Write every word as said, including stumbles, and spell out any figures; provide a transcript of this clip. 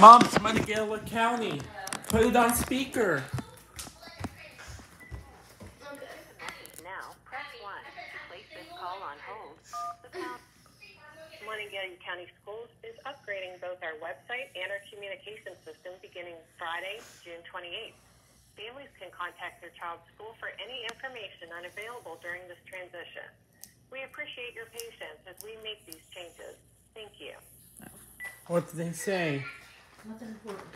Mom, it's Monongalia County. Put it on speaker. Now, press one to place this call on hold. Monongalia County Schools is upgrading both our website and our communication system beginning Friday, June twenty-eighth. Families can contact their child's school for any information unavailable during this transition. We appreciate your patience as we make these changes. Thank you. What did they say? Nothing important.